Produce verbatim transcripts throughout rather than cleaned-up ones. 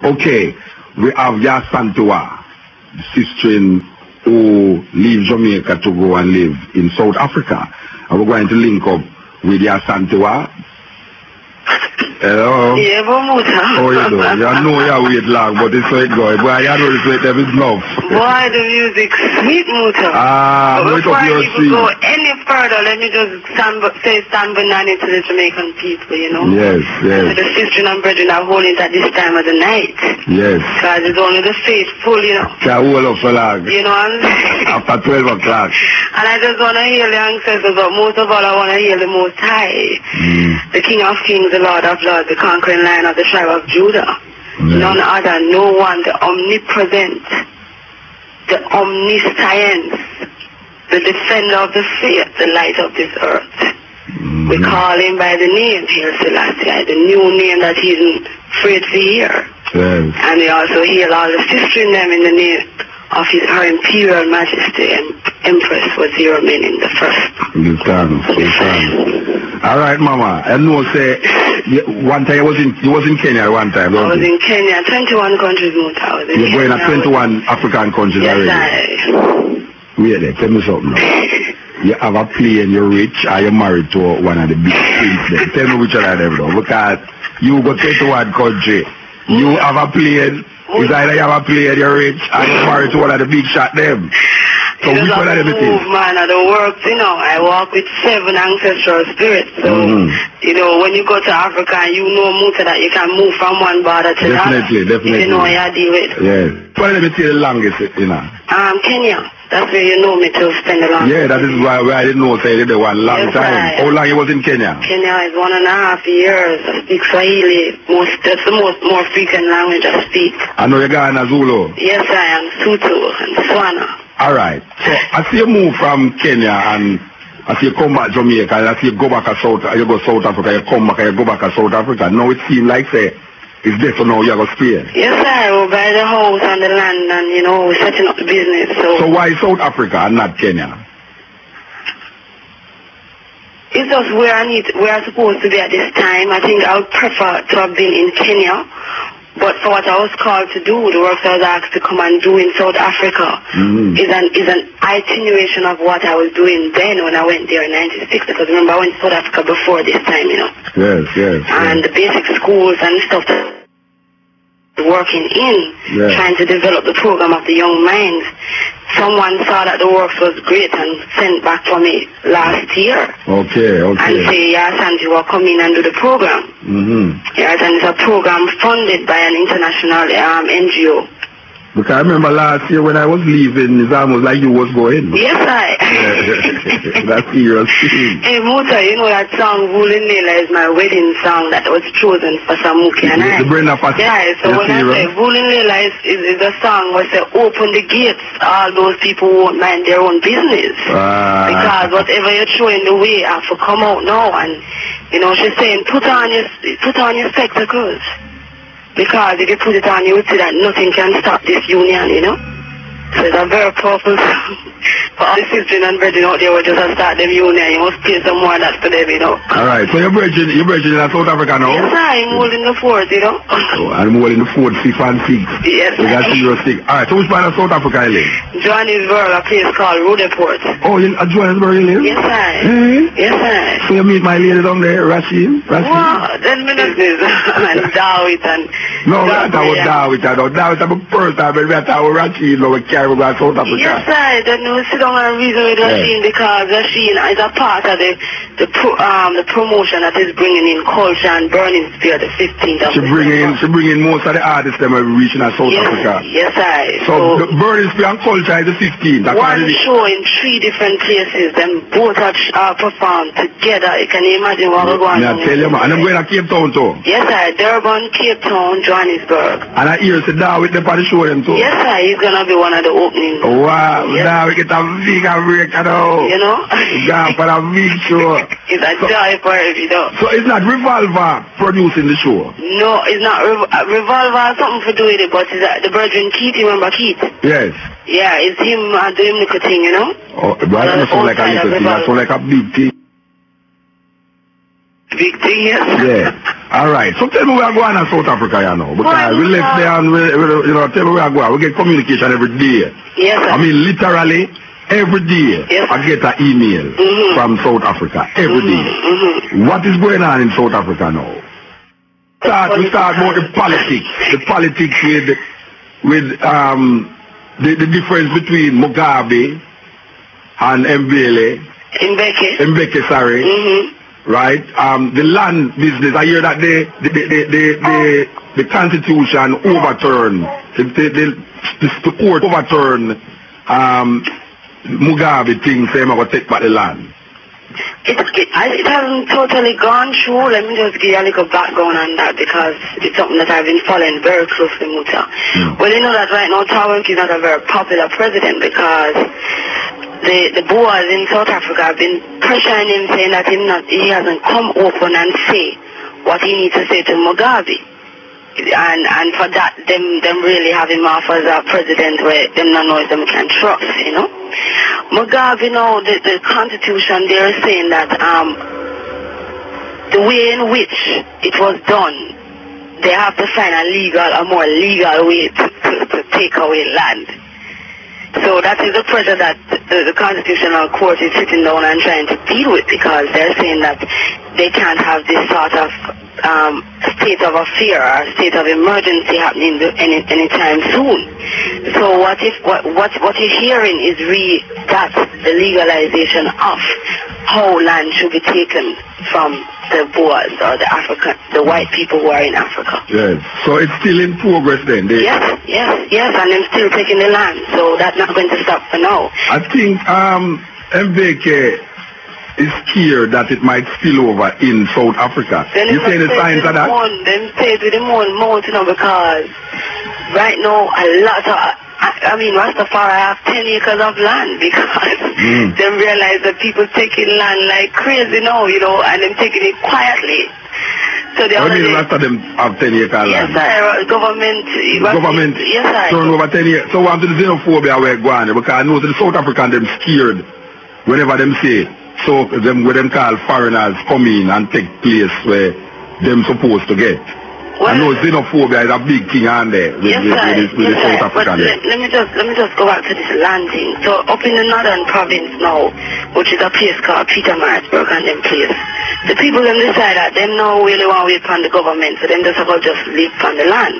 Okay, we have Yasantua, the sister who leave Jamaica to go and live in South Africa. And we're going to link up with Yasantua. Hello? Yeah, but how you doing? You know you wait long, but it's so it going. Boy, you know it's like them is love. Boy, the music sweet, Muta. Ah, but wait before up your I even street. go any further, let me just stand, say stand banana to the Jamaican people, you know? Yes, yes. So the sister and brethren are holding it at this time of the night. Yes. Because it's only the faithful, you know? Can hold up for long. You know what I'm saying? After twelve o'clock. And I just want to hear the ancestors, but most of all I want to hear the Most High. Mm. The King of Kings, the Lord of Lords, the conquering Lion of the tribe of Judah. Mm. None other, no one, the omnipresent, the omniscience, the defender of the faith, the light of this earth. Mm. We call him by the name, Hail Selassie, the new name that he isn't afraid to hear. Yes. And we also heal all the sisters in them in the name of his, her Imperial Majesty and Empress Wazira Menin the first. You can, you can. All right, Mama. I know, say, one time you was in, you was in Kenya one time, I was you? in Kenya, twenty-one countries, Muta. I was in You're going Kenya. to twenty-one African countries yes, already? I... Wait there, tell me something now. You have a plane, you're rich, or you're married to one of the big prince there. Tell me which one of them, though. Because you go twenty-one country, you have a plane, it's either you have a plane, you're rich, or you're married to one of the big shot them. So it which one of them it is? Man, of the works, you know, I walk with seven ancestral spirits. So, mm-hmm. you know, when you go to Africa and you know, Muta, that you can move from one border to the other. Definitely, definitely. You know what you deal with. Yes. What let me tell you the longest, you know? Um, Kenya. That's where you know me to spend the longest. Yeah, that is why, why I didn't know, say, they did one long yes, time. right. How long you was in Kenya? Kenya is one and a half years. I speak Swahili. Most, that's the most, more frequent language I speak. I know you're Ghana Zulu. Yes, I am. Sutu and Swana. All right. So, as you move from Kenya and as you come back to Jamaica, and as you go back to South, you go South Africa, you come back and you go back to South Africa, now it seems like, say, it's there for now you're going to stay. Yes, sir. We'll buy the house and the land and, you know, we're setting up the business. So, so why South Africa and not Kenya? It's just where I need, where I'm supposed to be at this time. I think I would prefer to have been in Kenya. But for what I was called to do, the work I was asked to come and do in South Africa mm-hmm. is an is an itineration of what I was doing then when I went there in ninety-six. Because remember, I went to South Africa before this time, you know. Yes, yes. And yes. the basic schools and stuff that working in, yes. trying to develop the program of the young minds. Someone saw that the works was great and sent back for me last year. Okay, okay. And say, yes, and you will come in and do the program. Mm-hmm. Yes, and it's a program funded by an international um, N G O. Because I remember last year when I was leaving, it's almost like you was going. Yes, I. That's serious thing. Hey, Muta, you know that song, Woolen Lela, is my wedding song that was chosen for Samuki and I. The Brenda Fast. Yeah, so when I say Woolen Lela is, is, is a song where say, open the gates, all those people won't mind their own business. Ah. Because whatever you're throwing the way, I have to come out now. And, you know, she's saying, put on your, put on your spectacles. Because if you put it on, you would see that nothing can stop this union, you know. So it's a very powerful song. For all the sisters and brethren out there who just start them union, you must play some more of that for them, you know. All right, so you're bridging, you're bridging in South Africa now? Yes, I'm holding the fort, you know. Oh, I'm holding the fort, fifth and sixth. Yes, you got serious thing. All right, so which part of South Africa you live? Johannesburg, a place called Rudeport. Oh, in uh, Johannesburg you live? Yes, I. Mm-hmm. Yes, I. So you meet my lady down there, Rashid? Rashid? Wow, ten minutes is and Dawit and... No, we're not talking about Dawit, I know. Dawit, I'm a first time, but we're talking about Rashid, no, we carry about South Africa. Yes, I. Then we sit down and reason with Rashid, yeah. Because Rashid is a part of the the pro, um the promotion that is bringing in culture and burning spear the fifteenth of She bringing in, she bringing most of the artists that are reaching at South yes, Africa. Yes, I. So, so the burning spear and culture is the fifteenth. One show in three different places. Them both are uh, performed together. You can imagine what we're going on. I tell you, man. And I'm going to Cape Town too. Yes, I. Durban, Cape Town, Johannesburg. And I hear sit down with them for the show them too. Yes, I. He's gonna be one of the openings. Wow, yes. Now we get a big break, you know. You know? Gone for a big show. It's a so, joy for him, you know. So it's not Revolver producing the show? No, it's not. Re uh, Revolver has something to do with it, but it's uh, the Virgin Keith, you remember Keith? Yes. Yeah, it's him uh, doing the thing, you know? Oh, but I don't sound like a little thing, I sound like a big thing. Big thing, yes. Yeah. All right. So tell me where I go on in South Africa, you know. Because we left there and, we, we, you know, tell me where I go on. We get communication every day. Yes, sir. I mean, literally, every day yes, I get an email mm-hmm. from South Africa. Every mm-hmm. day. Mm-hmm. What is going on in South Africa now? Start, we start about the politics. The politics with, with um, the, the difference between Mugabe and Mbele. Mbeke. Mbeke, sorry. Mm-hmm. Right? Um, the land business, I hear that the the the the, the, the, the constitution overturned, the, the, the, the court overturned um, Mugabe thing, saying I'm going to take back the land. It, it, it hasn't totally gone through. Let me just give you a little background on that because it's something that I've been following very closely, Muta. Mm. Well, you know that right now Thabo Mbeki is not a very popular president because the the Boers in South Africa have been pressuring him, saying that him not, he hasn't come open and say what he needs to say to Mugabe. And and for that, them them really have him off as a president where them not know if them can trust, you know. Mugabe, you know, the, the constitution, they are saying that um, the way in which it was done, they have to find a legal, a more legal way to, to, to take away land. So that is the pressure that the, the Constitutional Court is sitting down and trying to deal with, because they're saying that they can't have this sort of um, state of affair or state of emergency happening any anytime soon. So what if what what what you're hearing is re that the legalization of how land should be taken from the Boers or the African, the white people who are in Africa. Yes. So it's still in progress then? They... Yes, yes, yes, and they're still taking the land, so that's not going to stop for now. I think um, Mbeke is scared that it might spill over in South Africa. Then you say the signs of that? Them stay with them on mount, you know, because right now a lot of, I, I mean, Rastafari have ten acres of land because mm. they realize that people taking land like crazy now, you know, and them taking it quietly. So the What do you mean Rasta them have ten acre land? Yes, sir. Government. Government yes, sir. turn over ten acres. So what to the xenophobia where going? Because I know the South African them scared whenever them say, so them where them call foreigners come in and take place where them supposed to get. Well, I know xenophobia is a big thing on there with, yes, with, with, with, with yes, the South African. Let, let me just let me just go back to this land thing. So up in the northern province now, which is a place called Pietermaritzburg and them place, the people them decide that them now really want to wait on the government, so them just about just live on the land.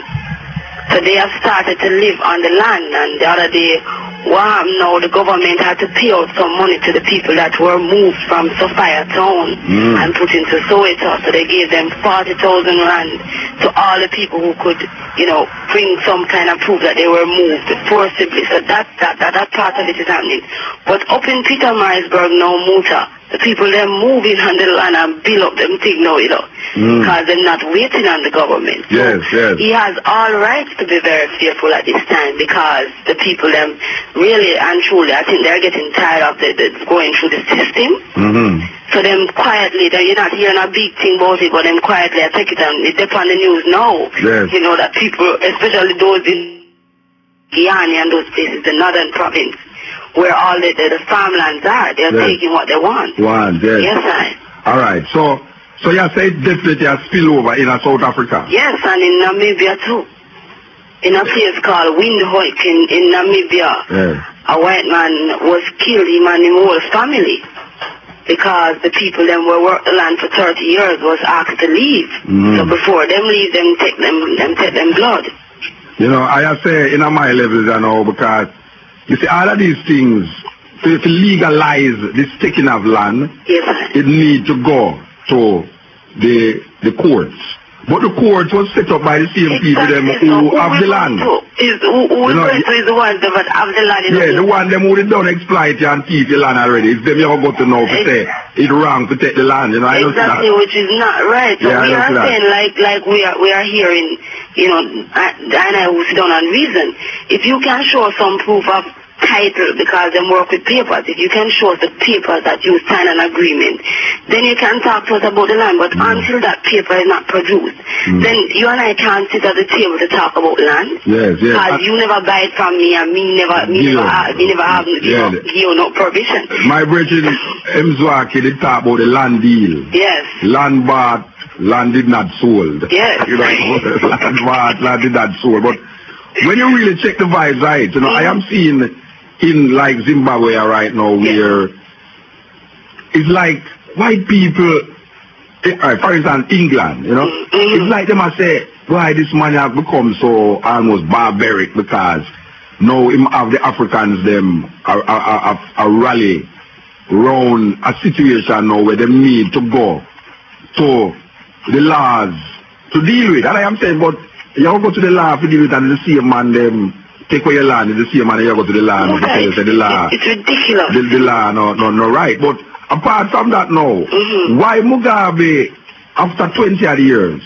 So they have started to live on the land, and the other day, wow, now the government had to pay out some money to the people that were moved from Sophia town mm. and put into Soweto. So they gave them forty thousand rand to all the people who could, you know, bring some kind of proof that they were moved forcibly. So that that that, that part of it is happening. But up in Pietermaritzburg now, Muta, the people they're moving on the land and build up them thing now, you know, mm. because they're not waiting on the government. So yes, yes. He has all rights to be very fearful at this time, because the people them really and truly, I think they're getting tired of the, the going through the system. Mm-hmm. So them quietly, you're not hearing a big thing about it, but them quietly I take it and it's up on the news now. Yes. You know that people, especially those in Guyana and those places, the northern province, where all the, the, the farmlands are, they're yes. taking what they want. Want, yes. Yes, sir. All right. So, so you say definitely a spillover in South Africa? Yes, and in Namibia too. In a place called Windhoek in, in Namibia, yes. a white man was killed, him and his whole family, because the people them were worked the land for thirty years was asked to leave. Mm. So before them leave, them take them, them take them blood. You know, I say in my levels, you know, because you see, all of these things, to, to legalize this taking of land, yes, it needs to go to the the courts. But the courts was set up by the same exactly. people them who, so who have the land. Is, who who you know, is, is the ones that have the land? Yeah, the one them who don't exploit you and keep the land already. It's them you ever got to know to say it's wrong to take the land. You know, I exactly, don't which is not right. So yeah, we are saying like like we are we are hearing, you know, and I who sit down and reason. If you can show some proof of title, because they work with papers, if you can show us the papers that you sign an agreement, then you can talk to us about the land. But mm. until that paper is not produced, mm. then you and I can't sit at the table to talk about land. Yes, yes. Because you never buy it from me, and me never, me never, have, me never have, you yeah. know, give you no provision. My brethren, Mzwaki, they talk about the land deal. Yes. Land bought land did not sold. Yes. You know, land bought, land did not sold. But when you really check the vibes right, you know, mm-hmm. I am seeing in like Zimbabwe right now where yes. it's like white people, uh, for instance, England, you know, mm-hmm. it's like they must say, why this man has become so almost barbaric because now him have the Africans them a, a, a, a rally around a situation now where they need to go to the laws to deal with. And I am saying, but you go to the law to deal with and the same man them take away your land, the same man you go to the law and right. say the law. It's ridiculous. The, the law no no no right. But apart from that now, mm-hmm. why Mugabe after twenty odd years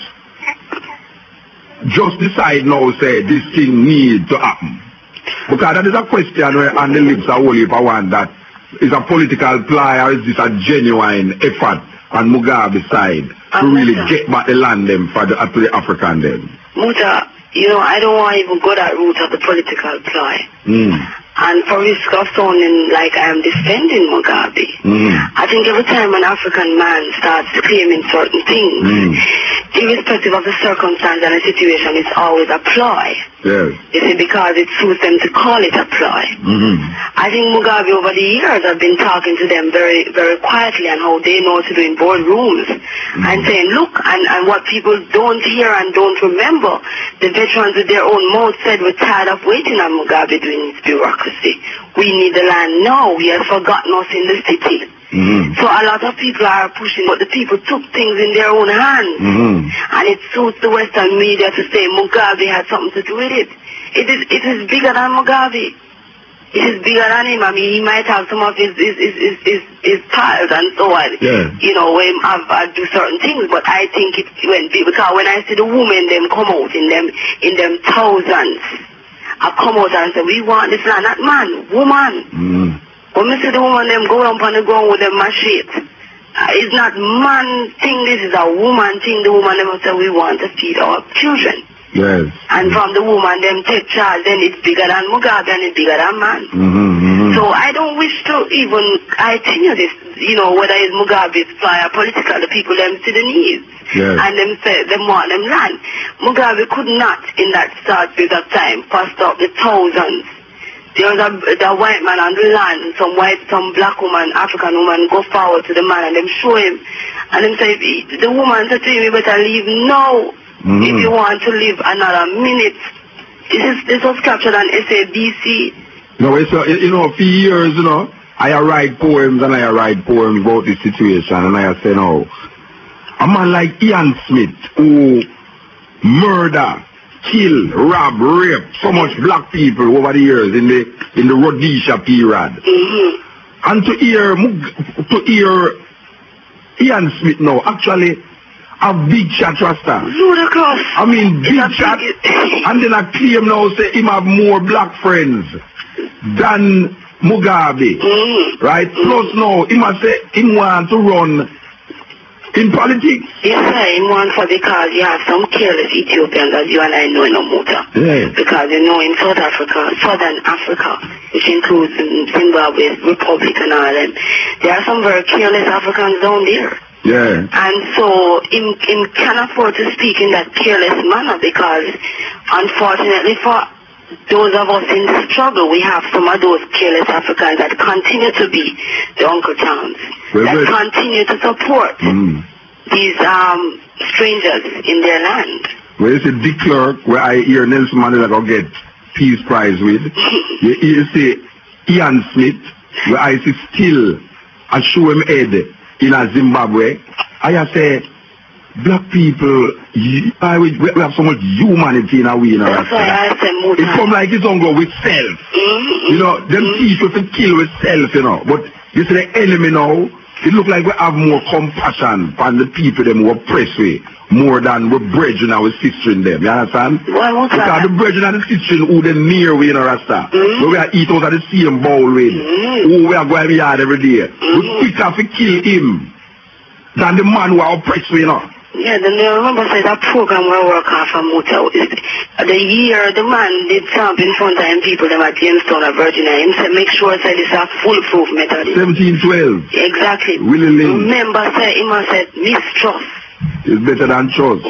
just decide now say this thing need to happen? Because that is a question where on the lips are only for one that is a political ply or is this a genuine effort on Mugabe's side to um, really Muta, get back the land them for the, to the African them? Muta, you know, I don't want to even go that route of the political ply. Mm. And for risk of sounding like I am defending Mugabe, mm. I think every time an African man starts claiming certain things, mm. irrespective of the circumstance and the situation, it's always a ploy. Yes. You see, because it suits them to call it a ploy. Mm-hmm. I think Mugabe over the years have been talking to them very, very quietly and how they know to do in boardrooms mm-hmm. and saying, look, and, and what people don't hear and don't remember, the veterans with their own mouth said we're tired of waiting on Mugabe doing his bureaucracy. We need the land now. He has forgotten us in the city. Mm-hmm. So a lot of people are pushing, but the people took things in their own hands. Mm-hmm. And it suits the Western media to say Mugabe had something to do with it. It is it is bigger than Mugabe. It is bigger than him. I mean, he might have some of his his his his, his, his pals and so on. Yeah. You know, him have uh, do certain things. But I think it when because when I see the women them come out in them in them thousands, I come out and say we want this land, not man, woman. Mm-hmm. When we see the woman them go down on the ground with them machete, uh, it's not man thing, this is a woman thing. The woman them say we want to feed our children. Yes. And from the woman them take charge, then it's bigger than Mugabe and it's bigger than man. Mm-hmm, mm-hmm. So I don't wish to even continue this, you know, whether it's Mugabe's fly or political, the people them to the knees. Yes. And them say them want them land. Mugabe could not in that short period of time foster up the thousands. There was a the white man on the land, some white, some black woman, African woman go forward to the man and them show him. And them say, the woman said to him, you better leave now mm-hmm. if you want to live another minute. This is this was captured on S A B C. No, it's a, you know, for years, you know, I write poems and I write poems about this situation and I say, no, a man like Ian Smith who murder, kill, rob, rape so much black people over the years in the in the Rhodesia period. Mm-hmm. And to hear to hear Ian Smith now actually a big shot Rasta. Ludicrous. I mean big shot. And then I claim now say him have more black friends than Mugabe. Mm-hmm. Right? Mm-hmm. Plus now he must say him want to run in politics? Yes, sir, in one for because you have some careless Ethiopians as you and I know in Omuta. Yeah. Because you know in South Africa, Southern Africa, which includes Zimbabwe, Republic and all them, there are some very careless Africans down there. Yeah. And so him, him can afford to speak in that careless manner because unfortunately for those of us in the struggle, we have some of those careless Africans that continue to be the Uncle Towns, well, that well, continue to support mm. these um, strangers in their land. Well, you see De Klerk, where I hear Nelson Mandela go get Peace Prize with. you, you see Ian Smith, where I see still a show him head in a Zimbabwe. I say, black people, you, I, we, we have so much humanity in our way. That's why I say it come like it's on go with self. Mm-hmm. You know, them mm-hmm. teach us to kill with self, you know. But you see the enemy now, it look like we have more compassion for the people them who oppress we more than we brethren and we sister in them. You understand? Well, because that? the brethren and the sister who they near we in a Rasta. Mm-hmm. Where we are eat out of the same bowl with. Mm-hmm. Who we are going to yard every day. Mm-hmm. We quicker to kill him than the man who are oppressed we, you know. Yeah, then I remember say that program where I work off of Muta. The year the man did something in front of him people them at Jamestown of Virginia. Him said make sure say this a foolproof method. seventeen twelve. Exactly. Willie Lynn. Remember say him said mistrust. It's better than trust.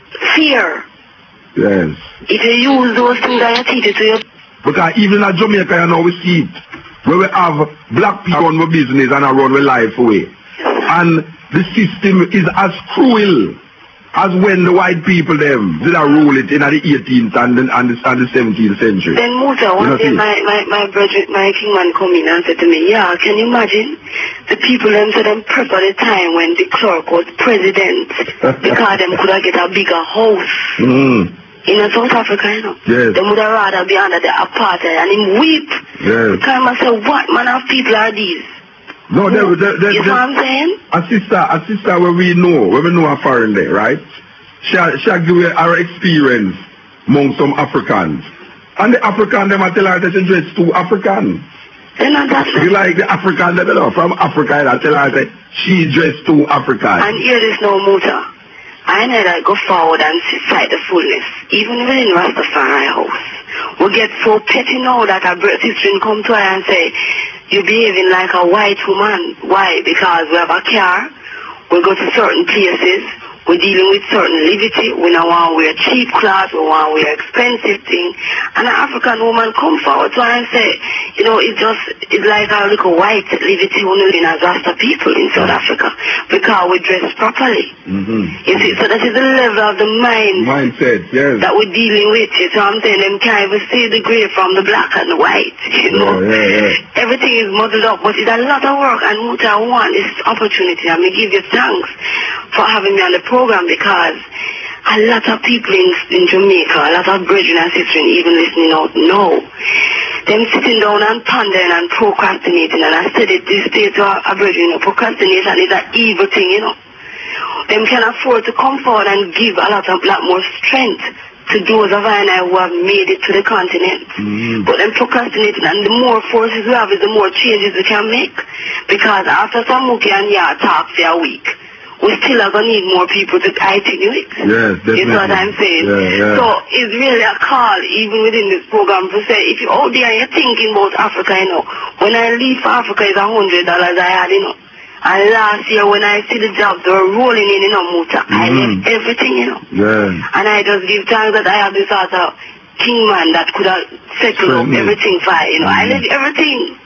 Fear. Yes. If you use those things that you teach it to your... Because even in Jamaica, you know, we see it. Where we have black people run with business and I run with life away. And the system is as cruel as when the white people them did I rule it in the eighteenth and the, and the, and the seventeenth century. Then Musa, one day my, my, my brother, my king man come in and said to me, yeah, can you imagine the people them said them prep at the time when the clerk was president because them could have get a bigger house. Mm. In South Africa, you know. Yes. They would have rather be under the apartheid and him weep. Yes. Because I say, what man of people are these? No, they, they, they, you know what I'm saying? A sister, a sister where we know, where we know a foreign there, right? She she give you our experience among some Africans. And the African, them I tell her that she dress too African. They're not that She like the African, they know, from Africa, and I tell her that she dressed too African. And here is no Muta. I know that go forward and fight the fullness. Even within Rastafari house. We get so petty now that a British sister come to her and say, you're behaving like a white woman. Why? Because we have a car. We go to certain places. We're dealing with certain liberty. We don't want to wear cheap clothes. We want to wear expensive things. And an African woman come forward to her and say, you know, it's just, it's like a little white liberty only in as Rasta people in South Africa. Because we dress properly. Mm-hmm. You see, so that is the level of the mind. Mindset, yes. That we're dealing with. You know what I'm saying? Them can't even see the grey from the black and the white. You know? Yeah, yeah, yeah. Everything is muddled up, but it's a lot of work. And what I want is opportunity. I may give you thanks for having me on the program because a lot of people in, in Jamaica, a lot of brethren and sisters even listening out know. Them sitting down and pondering and procrastinating. And I said it this day to a, a brethren, you know, procrastination is an evil thing, you know. Them can afford to come forward and give a lot of lot more strength to those of I and I who have made it to the continent. Mm-hmm. But then procrastinating, and the more forces we have is the more changes we can make. Because after some Mookie and yeah talk for a week, we still are going to need more people to continue it. Yes, definitely. You know what I'm saying? Yeah, yeah. So it's really a call, even within this program, to say, if you're out there and you're thinking about Africa, you know, when I leave for Africa, it's a hundred dollars I had, you know. And last year when I see the jobs were rolling in, you know, Muta, mm-hmm. I left everything, you know. Yeah. And I just give thanks that I have this sort of king man that could have settled up everything fine, you know. Mm-hmm. I left everything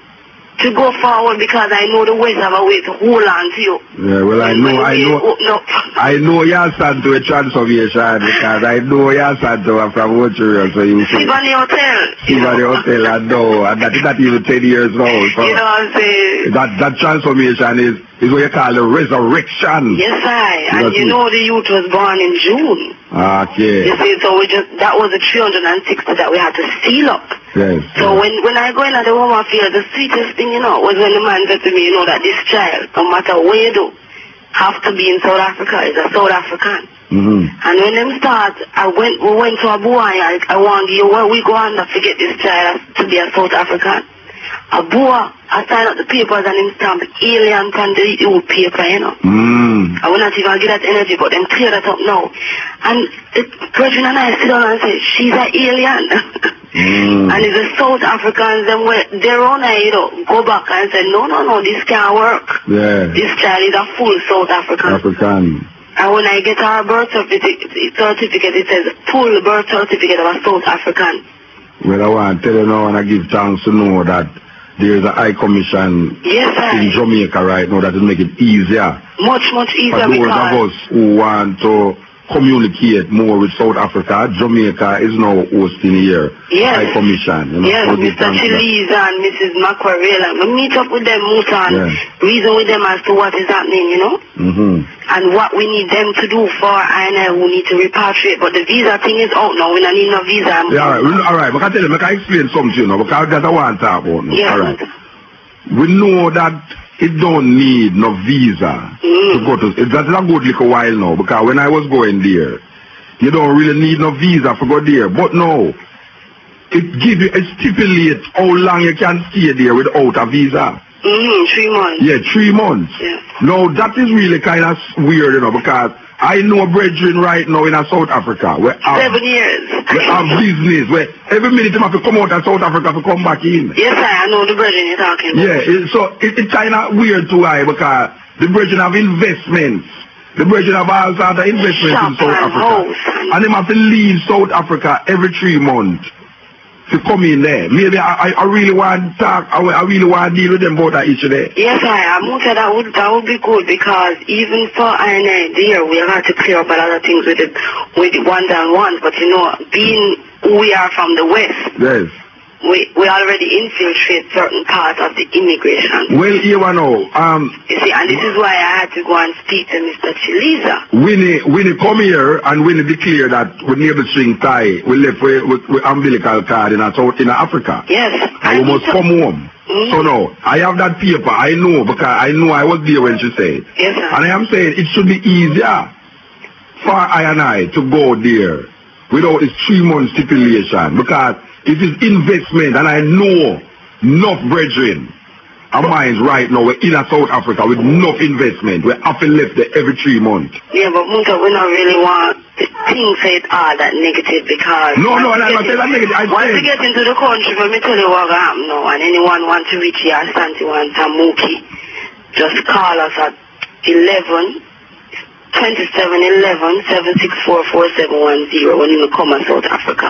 to go forward because I know the West have a way to hold on to you. Yeah, well, I know, I know, I know you're son to a transformation because I know you're son to a from Woodrow, so you say. Sibani Hotel. Sibani Hotel, I know, and that is not even ten years old. So you know what I'm saying? That, that transformation is, is what you call a resurrection. Yes, I. And you know the youth was born in June. Okay. You see, so we just, that was the three hundred sixty that we had to seal up. Yes. So yes. when when I go in at the home field, the sweetest thing, you know, was when the man said to me, you know, that this child, no matter what you do, have to be in South Africa, is a South African. Mm-hmm. And when them start, I went, we went to a boy, I, I want you, where we go on to forget this child to be a South African. A boy, I signed up the papers and him stamp alien on the old paper, you know. Mm. I will not even get that energy, but them clear that up now. And the brethren and I sit down and say, she's an alien. Mm. And it's the South Africans, them where their own eye, you know, go back and say, no, no, no, this can't work. Yeah. This child is a full South African. African. And when I get our birth certificate, certificate it says full birth certificate of a South African. Well, I want to tell you now and I give thanks to know that there is a high commission yes, in Jamaica right now that will make it easier. Much, much easier for those because of us who want to communicate more with South Africa. Jamaica is now hosting here. Yes. High commission. You know, yes, Mister Chiliz and Missus Macquarie. We meet up with them, Muta, and yeah. reason with them as to what is happening, you know? Mm-hmm. And what we need them to do for I and I who need to repatriate. But the visa thing is out now. We don't need no visa. Yeah, all right. All right. But I tell you, I can explain something, you know, because that's what I want to talk about now. Yes, all right. We know that it don't need no visa mm. to go to. It, that's a good little while now, because when I was going there, you don't really need no visa for go there. But no, it give you, it stipulate how long you can stay there without a visa. Mm, three months. Yeah, three months. Yeah. Now, that is really kind of weird, you know, because I know brethren right now in South Africa. Where Seven years. We have business where every minute they have to come out of South Africa to come back in. Yes, I know the brethren you're talking about. Yeah, it, so it, it's kind of weird to I because the brethren have investments The brethren have all sorts of investments in South Africa. And them have to leave South Africa every three months to come in there. Maybe I, I, I really want to talk, I, I really want to deal with them about that issue there. Yes, I am. That would, that would be good, because even for I and I there, we have to clear up a lot of things with the, with the ones and ones. But you know, being who we are from the West, yes, we, we already infiltrate certain parts of the immigration. Well, here we know. Um, you see, and this is why I had to go and speak to Mister Chiliza. Winnie, Winnie come here and Winnie declare that we never string tie. We left with, with, with umbilical cord in South in Africa. Yes. And we must come home. Mm-hmm. So now, I have that paper. I know, because I know I was there when she said. Yes, sir. And I am saying it should be easier for I and I to go there without this three month stipulation, because it is investment, and I know enough brethren of mine right now, we're in South Africa with enough investment. We're often left there every three months. Yeah, but Munta, we don't really want the things that are that negative, because... No, no, I'm not saying that negative. I once say, we get into the country, let me tell you what happened now, and anyone want to reach here, Santiwan Tamuki, just call us at eleven, twenty-seven eleven, seven six four, four seven one zero when you come to South Africa.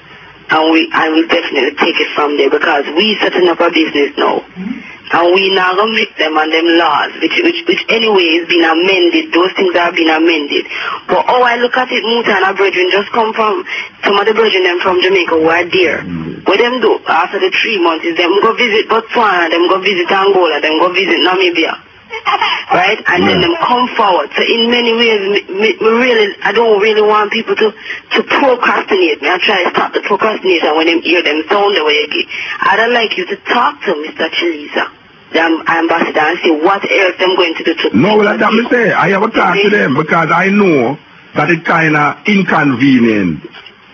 And we and we definitely take it from there, because we setting up a business now. Mm-hmm. And we now gonna make them and them laws, which which which anyway has been amended. Those things have been amended. But oh, I look at it, Muta and our brethren just come from some of the brethren them from Jamaica who are there. Mm-hmm. What them do after the three months is them go visit Botswana, them go visit Angola, them go visit Namibia. Right? And yeah. Then them come forward. So in many ways, me, me, me really, I don't really want people to, to procrastinate. Me, I try to stop the procrastination when them hear them sound the way it. I'd like you to talk to Mister Chiliza, the ambassador, and see what else them going to do to... No, well, that's what I say. I have a talk to them, because I know that it's kind of inconvenient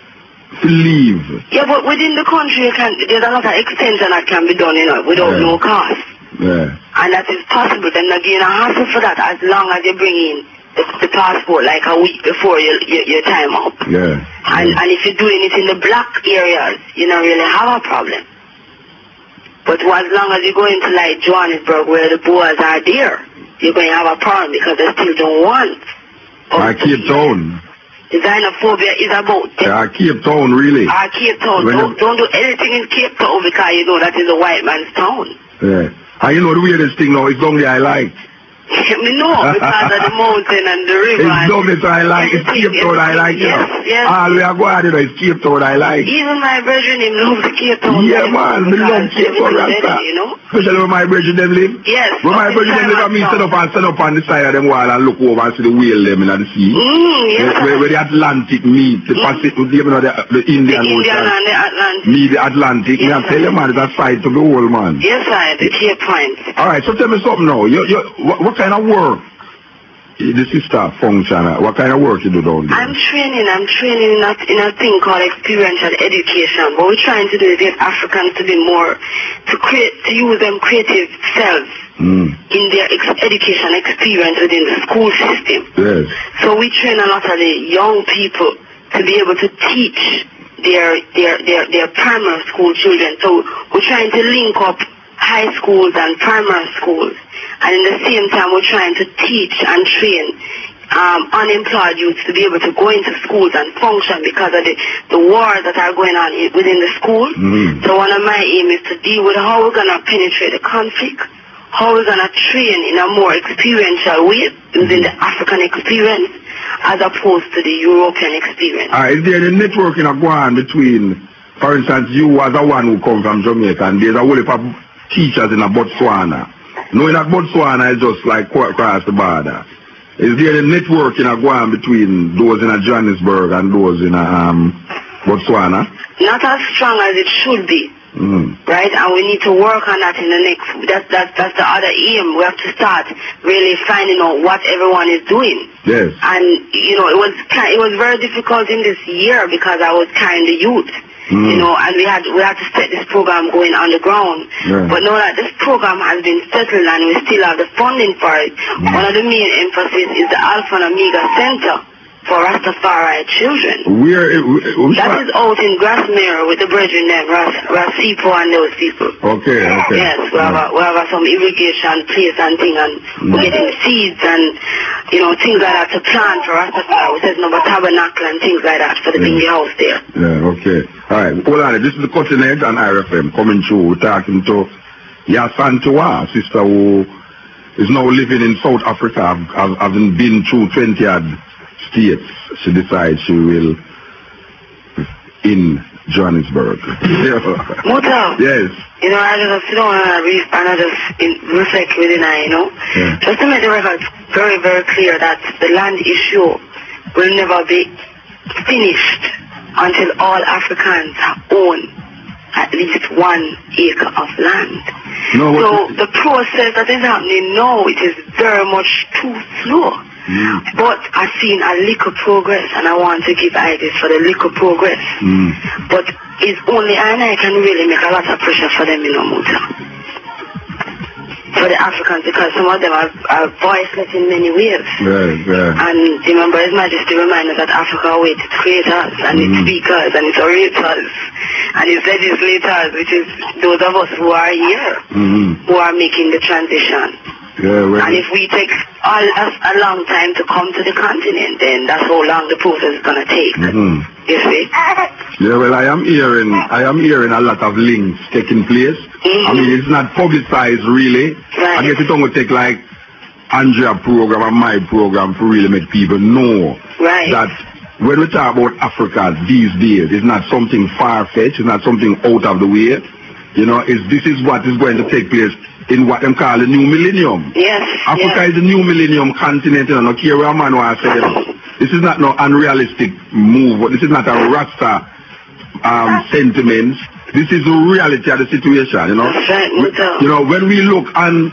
to leave. Yeah, but within the country, you can, there's a lot of extension that can be done, you know, without yeah. no cost. Yeah. And that is possible. Then again, I hassle for that as long as you bring in the, the passport like a week before your, your, your time up. Yeah. And, yeah. and if you're doing it in the black areas, you don't really have a problem. But as long as you go into like Johannesburg where the Boers are there, you're going to have a problem, because they still don't want. Or Cape Town. Xenophobia is about them. Yeah, Cape Town, really. Ah, Cape Town. Don't, don't do anything in Cape Town, because you know that is a white man's town. Yeah. And you know the weirdest thing now, it's only I like. Me know, because of the mountain and the river. It's Douglas I like, it's Cape Town I like, you yes, know. Yes, all we are going, you know, it's Cape Town I like. Even my brethren, them love the Cape Town. Yeah, man, we love Cape Town, Rasta. You know? Especially where my brethren them live. Yes. Where my brethren them live, I mean, set up and set up on the side of them wall and look over and see the whale them in the sea. Mm, yes. Where, where the Atlantic meet, the mm. Pacific, you know, the, the Indian the Ocean. Indian and the Atlantic. Meet the Atlantic. Yes, me I tell you, man, it's a sight to the whole, man. Yes, I, the Cape Point. All right, so tell me something now. You, you, what, what kind of work the sister function? What kind of work you do down there? I'm training. I'm training in a, in a thing called experiential education. What we're trying to do is get Africans to be more, to create, to use them creative selves mm. in their ex education experience within the school system. Yes. So we train a lot of the young people to be able to teach their their their, their primary school children. So we're trying to link up high schools and primary schools. And in the same time, we're trying to teach and train um, unemployed youths to be able to go into schools and function, because of the, the wars that are going on within the school. Mm. So one of my aim is to deal with how we're going to penetrate the conflict, how we're going to train in a more experiential way using the African experience as opposed to the European experience. Uh, is there a networking going on between, for instance, you as a one who comes from Jamaica, and there's a whole heap of teachers in a Botswana? Knowing that Botswana is just like across the border. Is there a networking going on between those in a Johannesburg and those in a um, Botswana? Not as strong as it should be. Mm-hmm. Right? And we need to work on that in the next, that, that, that's the other aim. We have to start really finding out what everyone is doing. Yes. And, you know, it was, it was very difficult in this year because I was carrying the youth. Mm. You know, and we had we had to set this program going on the ground. Yeah. But now that this program has been settled and we still have the funding for it, mm. one of the main emphasis is the Alpha and Omega Center for Rastafari children. Where? Uh, that is out in Grassmere with the brethren them, Ras, Rasipo and those people. Okay, okay. Yes, we have, yeah. a, we have a, some irrigation place and thing, and mm. we're getting seeds and, you know, things like that to plant for Rastafari. We said number tabernacle and things like that for the yeah. Bingy house there. Yeah, okay. All right, hold on. This is the Cutting Edge on I R F M coming through. We're talking to Yasantua, sister who is now living in South Africa, having been through twenty odd states. She decides she will in Johannesburg. Muta, yes. You know, I just sit down and I, re and I just in, reflect within I, you know. Yeah. Just to make the record very, very clear that the land issue will never be finished until all Africans own at least one acre of land. No, so the process that is happening now, it is very much too slow. Mm. But I've seen a little progress, and I want to give ideas for the little progress. Mm. But it's only I and I can really make a lot of pressure for them, you know, Muta. For the Africans, because some of them are, are voiceless in many ways. Right, right. And remember, His Majesty reminded us that Africa awaits its creators, and mm. its speakers, and its orators, and its legislators, which is those of us who are here, mm. who are making the transition. Yeah, well, and if we take all, a, a long time to come to the continent, then that's how long the process is going to take. Mm-hmm. You see? Yeah, well, I am hearing, I am hearing a lot of links taking place. Mm-hmm. I mean, it's not publicized really. Right. I guess it's going to take like Andrea program and my program to really make people know right. that when we talk about Africa these days, it's not something far-fetched, it's not something out of the way. You know, it's, this is what is going to take place in what them call the new millennium. Yes. Africa yes. is the new millennium continent, you know, no care where a man wants to say, you know. This is not no unrealistic move, but this is not a Rasta um, sentiment. This is the reality of the situation, you know. Right, you know, when we look on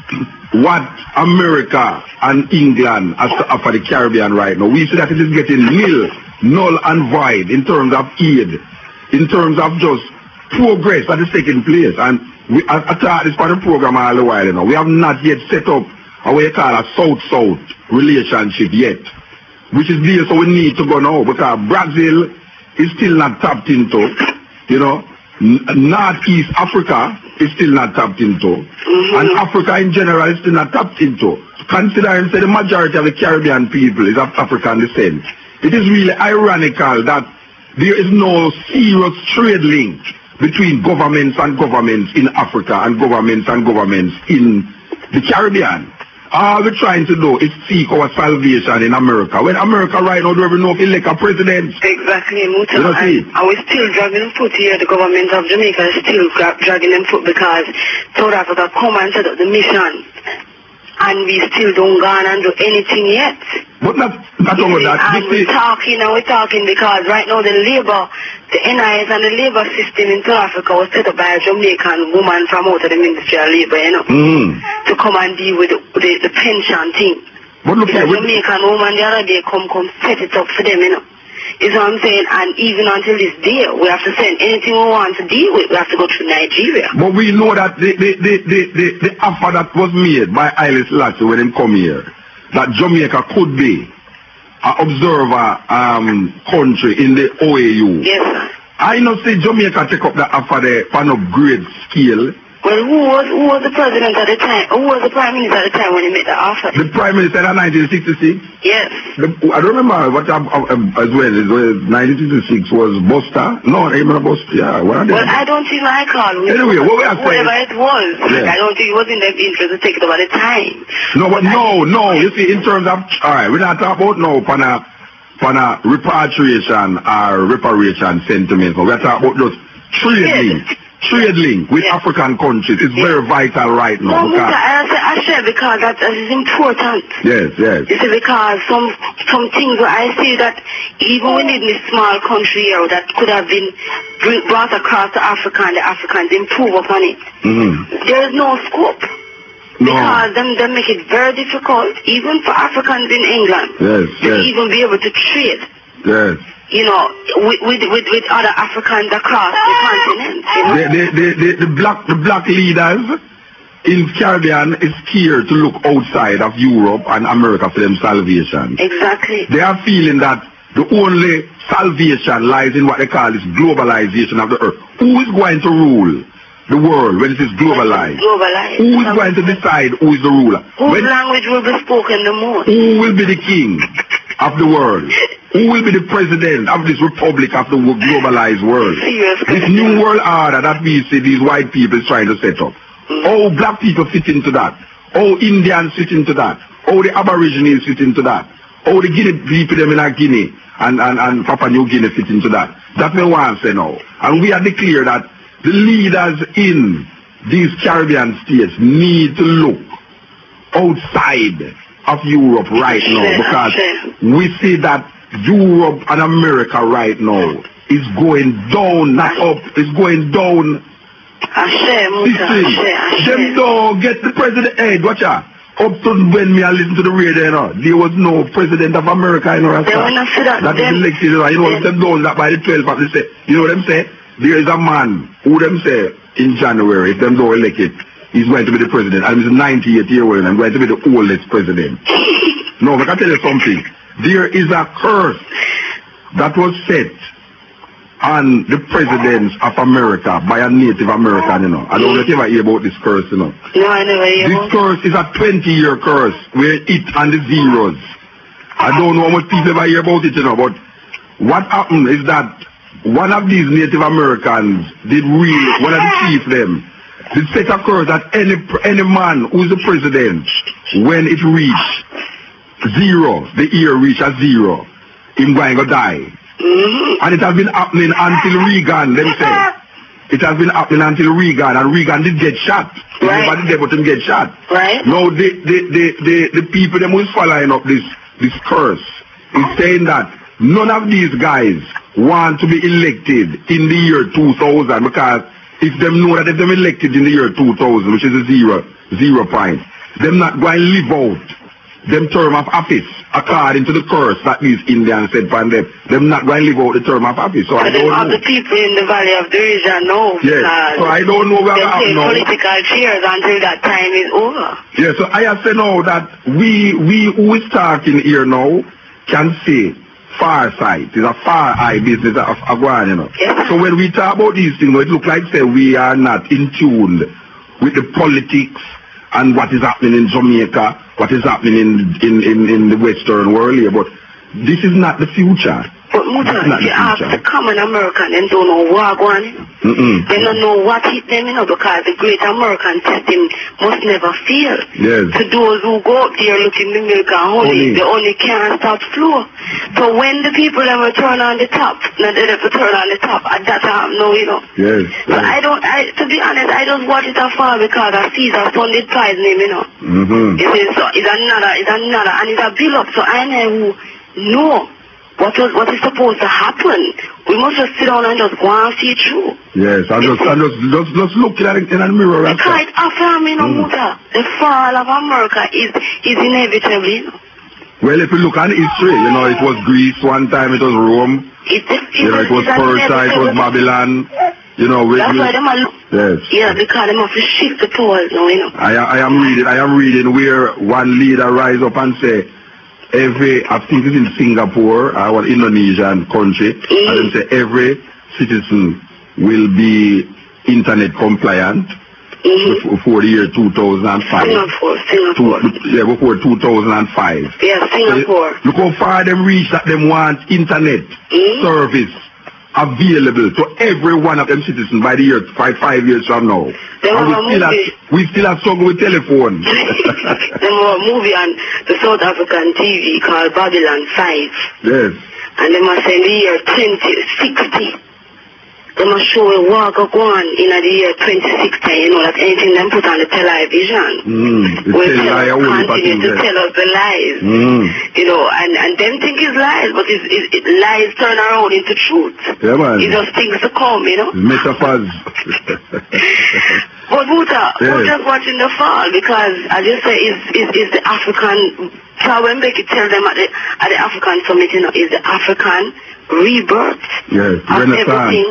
what America and England has to offer the Caribbean right now, we see that it is getting nil, null and void in terms of aid, in terms of just progress that is taking place. And we, I, I thought this part of the program all the while, you know, we have not yet set up what we call a South-South relationship yet, which is there, so we need to go now, because Brazil is still not tapped into, you know, Northeast Africa is still not tapped into, mm-hmm. and Africa in general is still not tapped into. Considering that the majority of the Caribbean people is of African descent, it is really ironical that there is no serious trade link between governments and governments in Africa and governments and governments in the Caribbean. All we're trying to do is seek our salvation in America. When America right now don't even know if they elect a president. Exactly, Muta. You know, and, and we're still dragging them foot here. The government of Jamaica is still dragging them foot because South Africa come and set up the mission. And we still don't go on and do anything yet. But not, not only that. And we're talking and we're talking because right now the labor, the N I S and the labor system in South Africa was set up by a Jamaican woman from out of the Ministry of Labor, you know, mm. to come and deal with the, the, the pension thing. But look here, the Jamaican woman the other day come, come set it up for them, you know. Is what I'm saying, and even until this day, we have to send anything we want to deal with, we have to go through Nigeria. But we know that the the, the, the, the, the offer that was made by Haile Selassie when they come here, that Jamaica could be an observer um, country in the O A U. Yes, sir. I know say Jamaica take up the offer there on a great scale. Well, who was who was the president at the time? Who was the prime minister at the time when he made the offer? The prime minister in nineteen sixty-six? Yes. The, I don't remember what um, um, as well. It was nineteen sixty-six was Buster. No, I remember Buster. Yeah, what are they? Well, I don't think I call it. Anyway, what we are saying, whatever it was, yeah. I don't think it was in their interest to take it over the time. No, but, but no, no. You see, in terms of all right, we're not talking about no for a for a repatriation or reparation sentiment. We're talking about just trade link. Yes. Trade link with yes. African countries is yes. very vital right now. No, because I, say, I say because that, that is important. Yes, yes. You see, because some some things where I see that even within this small country here that could have been bring, brought across to Africa and the Africans improve upon it. Mm-hmm. There is no scope. No. Because them, they make it very difficult, even for Africans in England, yes, to yes. even be able to trade. Yes. You know, with, with with with other Africans across the continent. You know? the, the, the, the, the black the black leaders in Caribbean is scared to look outside of Europe and America for them salvation. Exactly. They are feeling that the only salvation lies in what they call this globalization of the earth. Who is going to rule the world when it is globalized? Globalized. Who is going to decide who is the ruler? Whose When, language will be spoken the most? who will be the king of the world? Who will be the president of this republic of the wo- globalized world? Serious. This new world order that we see these white people is trying to set up. Oh, black people fit into that. Oh, Indians fit into that. Oh, the Aborigines fit into that. Oh, the Guinea people them in a Guinea and, and, and Papua New Guinea fit into that. That's what I want to say now. And we are declared that the leaders in these Caribbean states need to look outside of Europe right now, because we see that Europe and America right now is going down, not up, it's going down. Ashe, Musa, Listen, Ashe, them Ashe. don't get the president. Hey, watch out. Up to when me I listen to the radio, you know, there was no president of America, you know, They will not see that. that Them- is elected, you know, you know them- them don't that by the twelfth of the say. You know what them say? There is a man who them say in January, if them don't elect it, he's going to be the president. And he's ninety-eight year old and I'm going to be the oldest president. No, I can tell you something. There is a curse that was set on the presidents of America by a Native American, you know. I don't know if you ever hear about this curse, you know. No, I never hear This about it. curse is a twenty year curse where it and the zeros. I don't know how much people ever hear about it, you know, but what happened is that one of these Native Americans did real, one of the chief them, did set a curse that any any man who's the president, when it reach zero, the year reach a zero, him going to die. Mm-hmm. And it has been happening until Reagan, let me say. It has been happening until Reagan, and Reagan did get shot. Right. Everybody there but him get shot. Right? Now the the, the, the, the people them who's following up this this curse is saying that none of these guys want to be elected in the year two thousand, because if them know that if them elected in the year two thousand, which is a zero, zero point, them not going to live out them term of office according to the curse that these Indians said upon them. Them not going to live out the term of office. So I But don't all know. the people in the Valley of the Region know. Yes. because So I don't know where they I'm play at now. political cheers until that time is over. Yeah, so I have to know that we, we who is talking here now can say far sight. It's a far eye business of, of one, you know. Yes. So when we talk about these things, it looks like say we are not in tune with the politics and what is happening in Jamaica, what is happening in, in, in, in the Western world here, but this is not the future. But Muta, That's not if you the ask future. the common American, them don't know what going on. Mm-mm. They don't know what hit them, you know, because the great American system must never fail. Yes. To those who go up there looking the milk and honey, Honey. they only can't stop flow. So when the people ever turn on the top, not they ever turn on the top, at that time, no, you know. Yes. So I don't, I, to be honest, I just watch it afar because I see that son did prize name, you know. Mm-hmm. It is, so, it's another, it's another, and it's a build up. So I know who know what was, what is supposed to happen. We must just sit down and just go and see through. Yes, and just, and just, just, just look at it in a mirror. and Because stuff. after me, no Mm. Muta, the fall of America is, is inevitable, you know. Well, if you look at history, you know, it was Greece one time, it was Rome, It, it, you know, it was it's an Persia, it was inevitable- Babylon, you know. we- That's we- why them are look. Yes. Yeah, because them have to shift the poles now, you know. I, I am reading, I am reading where one leader rise up and say, every, I think it's in Singapore, our Indonesian country, Mm. and they say every citizen will be internet compliant Mm-hmm. before the year two thousand five. Singapore, Two, Singapore. yeah, before two thousand five. Yeah, Singapore. Look how far them reach that them want internet Mm. service available to every one of them citizens by the year five, five years from now. They And have we a still have, movie. we still have struggle with telephone. There was a movie on the South African T V called Babylon five. Yes. And they must say in the year twenty sixty. They must show a walk of one in the year twenty sixty. You know, that anything them put on the television. Mm. It's will still tell lie, us, only continue to for tell us the lies. Mm. You know, and, and them think it's lies, but it's, it, it, lies turn around into truth. Yeah, man. It's just things to come, you know. Metaphors. But Muta, Yes. we're just watching the fall because, as you say, is is is the African. So when Becky tell them at the at the African summit, you know, is the African rebirth Yes, of Renaissance. everything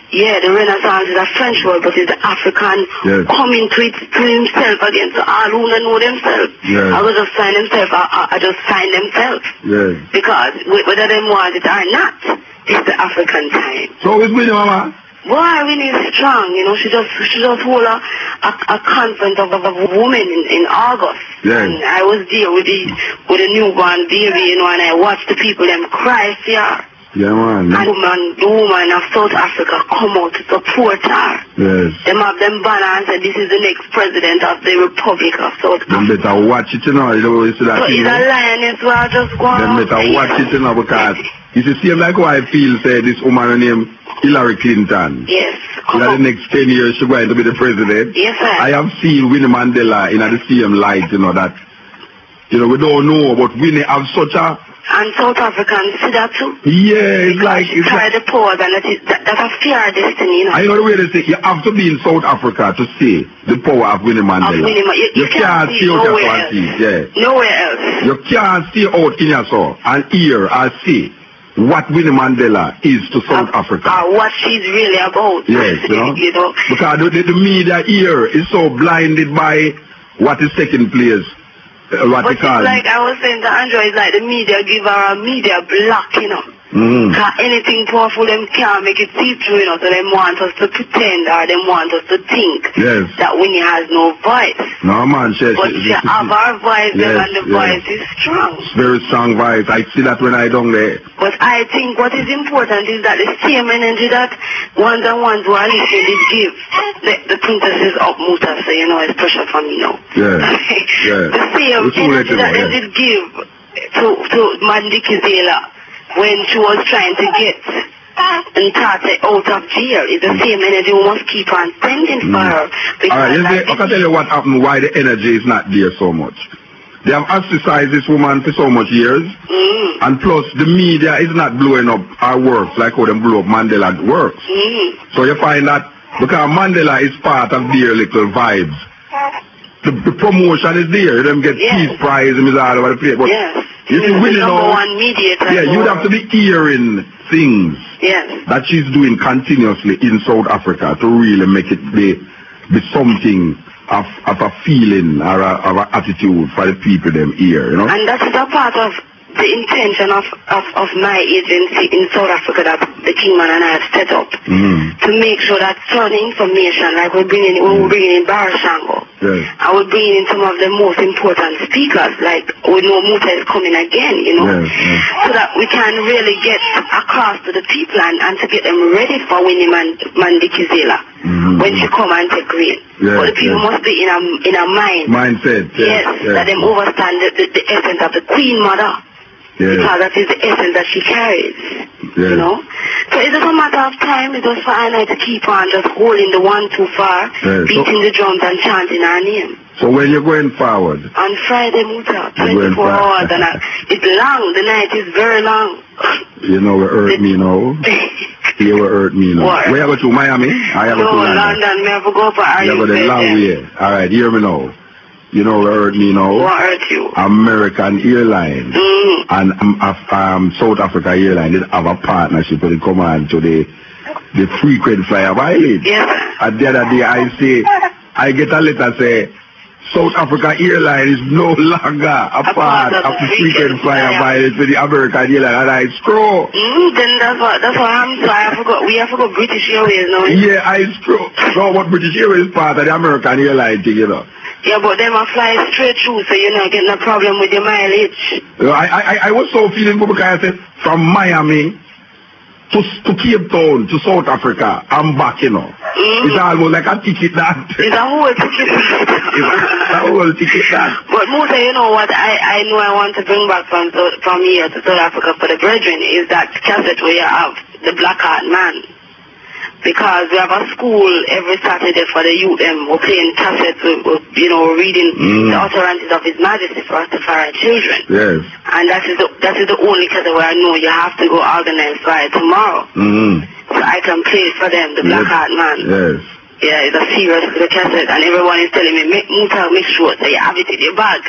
Yeah, the Renaissance is a French word, but it's the African Yes. coming to it to himself again. So all who don't know themselves, Yes. I will just find themselves, I, I, I just find themselves. Yes. Because wh- whether them want it or not, it's the African time. So it's Winnie, Mama. Boy, Winnie is strong, you know, she just she just hold a, a, a conference of, of a woman in, in August. Yes. And I was there with the with a newborn baby, you know, and I watched the people them cry for her. Yeah, man. And the woman, the woman of South Africa come out to support her. Yes. Them have them banner and said this is the next president of the Republic of South Them Africa. better watch it, you know. You know, you see that So thing, it's a eh? lioness where I just go Them on. better watch it, you know, because it's the same like how I feel, say, this woman named Hillary Clinton. Yes, In come the on. next ten years, she's going to be the president. Yes, sir. I have seen Winnie Mandela in the same light, you know, that, you know, we don't know, but Winnie have such a, And South Africans see that too. yeah, it's like, She it's tried like, the poor, and that is, that, that's a fear destiny, you know. I know the way they say, you have to be in South Africa to see the power of Winnie Mandela. Of Winnie Ma- you- you can't see see out nowhere there else. and see, yeah. Nowhere else. You can't see out in your soul and hear and see what Winnie Mandela is to South Africa. Uh, what she's really about. Yes, you know. you know. Because the, the, the media here is so blinded by what is taking place. Uh, what But they it's call like I was saying to Andrew, it's like the media give her a media block, you know. mm. Cause anything powerful, them can't make it see through, you know, so they want us to pretend or they want us to think Yes. that Winnie has no voice. No, man, she, But she, she have her voice Yes, and the yes. voice is strong. very strong voice. I see that when I down there. But I think what is important is that the same energy that ones and ones who are listening did give the, the princesses of Muta, so you know it's pressure for me now. Yeah. Yeah. The same It's too late energy to that know, they yeah. did give to, to Mandy Kizela when she was trying to get Ntate out of jail is the same energy we must keep on sending for her. All right, you see, like I can tell you what happened, why the energy is not there so much. They have ostracized this woman for so much years, mm, and plus the media is not blowing up our works like how they blow up Mandela works. mm, So you find that because Mandela is part of their little vibes, the, the promotion is there. Them get Yes. peace prize and is all over the place. But yes. you see, She's Winnie the number now, one mediator. yeah, you'd have to be hearing things Yes. that she's doing continuously in South Africa to really make it be, be something of, of a feeling or a, of an attitude for the people them here, you know? And that is a part of the intention of, of, of my agency in South Africa that the Kingman and I have set up Mm. to make sure that certain information, like we're bringing, when we're bringing in Barashango, Yes. and we're bringing in some of the most important speakers, like we know Muta is coming again, you know, Yes, yes. so that we can really get across to the people and, and to get them ready for Winnie Man, Mandikizela Mhm. when she come and take reign. Yes, But the people yes. must be in a, in a mind. Mindset, yes, Yes, yes. that them understand the, the, the essence of the Queen Mother. Yes. Because that is the essence that she carries. Yes. You know? So it's just a matter of time. It's just for I to keep on just holding the one too far, Yes. beating the drums and chanting her name. So when you're going forward, On Friday, Muta, You're going twenty-four far. hours. And I, it's long. The night is very long. you know what hurt me now? You what hurt me now? What? Where you go to Miami? I have No, to London. London, me have to go for are You you go the long way. All right, hear me now. You know what hurt me now? What hurt you? American Airlines Mm. and um, Af- um, South Africa Airlines did have a partnership when it come on to the the frequent flyer mileage. Yes, sir. And the other day I say, I get a letter say, South Africa Airlines is no longer a, A part of the frequent flyer flyer. mileage for the American Airlines. And I scroll. Mm, then that's what that's what I'm sorry. I forgot. We have forgot British Airways now. Yeah, I scroll. So what British Airways is part of the American Airlines thing, you know. Yeah, but them a fly straight through, so you're not getting a problem with your mileage. You know, I, I, I was so feeling good because I said, from Miami to, to Cape Town to South Africa, I'm back, you know. Mm. It's almost like a ticket that. It's a whole ticket. It's a whole ticket that. But Musa, you know what I, I know I want to bring back from South- from here to South Africa for the brethren is that cassette where you have the Black Heart Man. Because we have a school every Saturday for the youth, and we're playing cassettes, with, with, you know, reading Mm. the utterances of His Majesty for Rastafari children. Yes. And that is the, that is the only cassette where I know you have to go organize by tomorrow. Mm-hmm. So I can play it for them, the Black Yes. Heart Man. Yes. Yeah, it's a serious the cassette, and everyone is telling me, make Muta, make sure that you have it in your bag.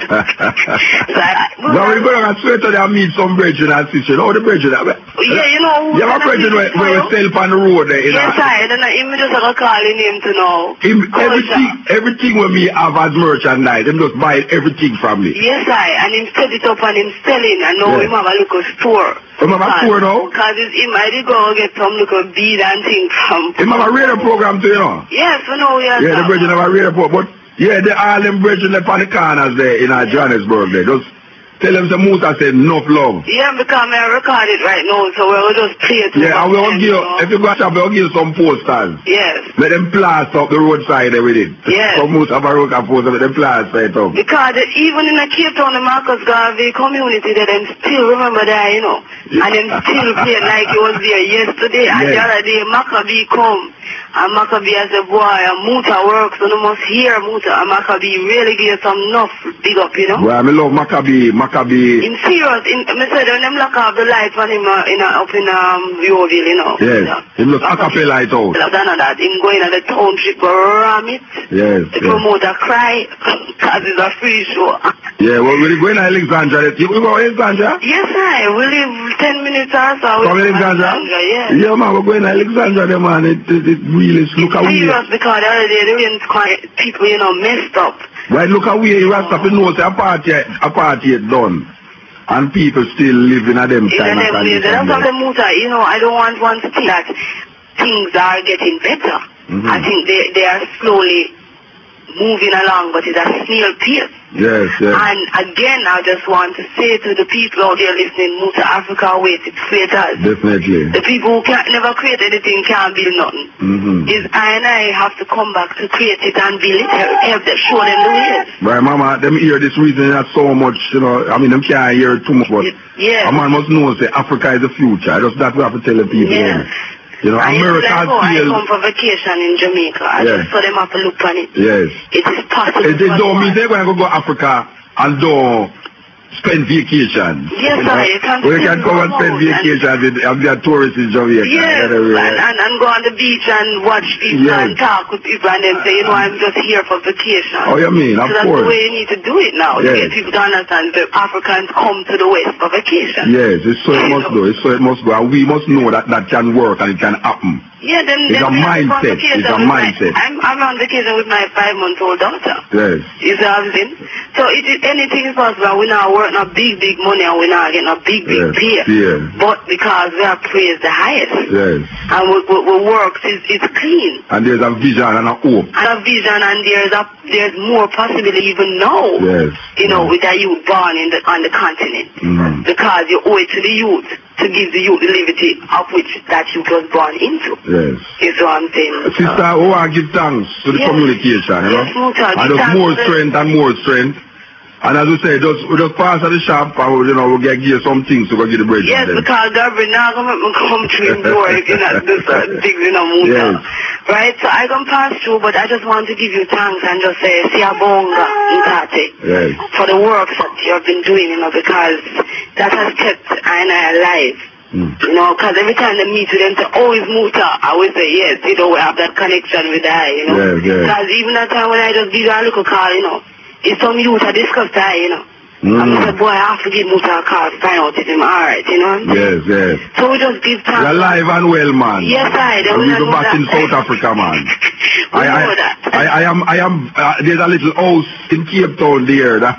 So I, now we're going to straight to there and meet some brethren and sister. Oh, the brethren. Yeah, you know. You have a brethren where, where we sell on the road there. Yes, I, then I even just have a calling him to know. Him, everything, everything when me have as merchandise, him just buy everything from me. Yes, I, and him set it up and him selling, and now yes. him have a little store. Him have a store now? Because him, I did go get some little bead and thing from. Him have a radio program too, you know? Yes, I know, yes. Yeah, the brethren have a radio program, but yeah, they all them brethren up on the corners there in uh, Johannesburg there. Just tell them some Muta said enough love. Yeah, because I record it right now, so we'll just play it. Yeah, and we'll give you, if you go to shop, we'll give you some posters. Yes. Let them plaster up the roadside there with it. Yes. Some Muta Baroka poster, let them plaster it up. Because even in the Cape Town, the Marcus Garvey community, they them still remember that, you know. Yeah. And them still play like it was there yesterday. And yes. the other day, Maccabee come. And Maccabee as a boy, and Muta works, and you must hear Muta. And Maccabee really gives some enough big up, you know. Well, I love Maccabee, Maccabee. In serious, in, I said, when them lock off the light on him uh, in, uh, up in um, Viewville, you know. Yes, yeah. Him look a cappella light out. I've done that. Him going at the township, go ram it. Yes, The yes. promoter cry, because it's a free show. Yeah, well, we're going to Alexandria. You go to Alexandria? Yes, I. We live ten minutes outside. From Alexandria? Alexandria, yes. Yeah, man, we're going to Alexandria, there, man. It, it, it really look it's away. Serious, because the other day, the rain quite people, you know, messed up. Right, look away. You have to know that a party, a party is done. And people still living at them time. That's what the Muta, you know, I don't want one to think that things are getting better. Mm-hmm. I think they, they are slowly moving along, but it's a snail pace. Yes, yes. And again, I just want to say to the people out there listening, Muta Africa waits its creators. Definitely. The people who can't never create anything can't build nothing. Mm-hmm. Is I and I have to come back to create it and build it, help them, show them the ways. Right, Mama, them hear this reason not so much, you know, I mean, them can't hear too much, but yeah. a man must know, say, Africa is the future. Just that we have to tell the people. Yes. You know, I America like, oh, still... I come for vacation in Jamaica. I yes. just saw them have to look on it. Yes. It is possible. It, it don't mean they're going to go to Africa and don't spend vacation. Yes, you know? sir. You can we can go and spend vacation and, and be a tourist in Jamaica. Yes, and, and, and go on the beach and watch people yes. and talk with people and then say, you know, I'm just here for vacation. Oh, you mean, of so that's course. That's the way you need to do it now. Yes. To get people to understand that Africans come to the West for vacation. Yes, it's so it must go. It's so it must go. And we must know that that can work and it can happen. Yeah, then, it's then a mindset. It's a mindset. My, I'm, I'm on vacation with my five-month-old daughter. Yes. You see what I'm saying? So it is anything is possible. We're not working a big, big money and we're not getting a big, big yes. pay. Yeah. But because we are praised the highest. Yes. And we, we, we work, it's, it's clean. And there's a vision and a hope. And a vision and there's a there's more possibility even now. Yes. You know, yes. with a youth born in the, on the continent. Mm-hmm. Because you owe it to the youth to give the youth the liberty of which that youth was born into. Yes. Is what I'm saying. Sister, uh, oh, I give thanks to the yes. communication, you yes, know. Muta, and just more strength and more strength. And as we say, just, we just pass at the shop and, you know, we'll get give some things to go get the bread. Yes, because Gabriel now going to come to him door if you're not do certain things in a Muta. Yes. Right? So I can pass through, but I just want to give you thanks and just say, Siyabonga, Nkate, yes. for the work that you've been doing, you know, because that has kept I and I alive. Mm. You know, because every time they meet with them, say, oh, it's Muta. I always say, yes, you know, we have that connection with I, you know. Yes, yes. Because even that time when I just give you a little call, you know, it's some youth I discuss that, you know. Mm. And I said, boy, I have to give Muta a call to find out if him alright, you know. Yes, yes. So we just give time. You're alive and well, man. Yes, I do. We go back in South Africa, man. we I, know I, that. I, I am, I am, uh, there's a little house in Cape Town there. That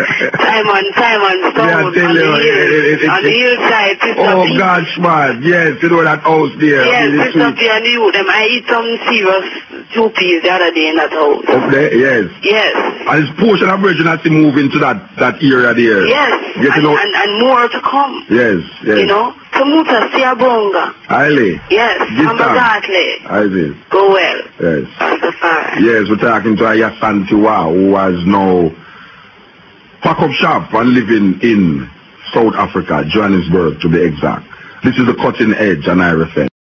Simon, Simon, Stone, yeah, on, the you, hill, it, it, it, on the hillside, Sister oh, P. gosh, man. Yes, you know that house there. Yes, really Sister P and you, them. I eat some serious two peas the other day in that house. Up there, yes. Yes. And it's portion of Virgin has to move into that, that area there. Yes. Getting and, out. and, and more to come. Yes, yes. You know? So Muta, Siyabonga. Aile. Yes. Hambagatli. Aile. Go well. Yes. Rastafari. Yes, we're talking to Ayasantiwa, who has now pack up shop and living in South Africa, Johannesburg to be exact. This is the Cutting Edge, and I refer.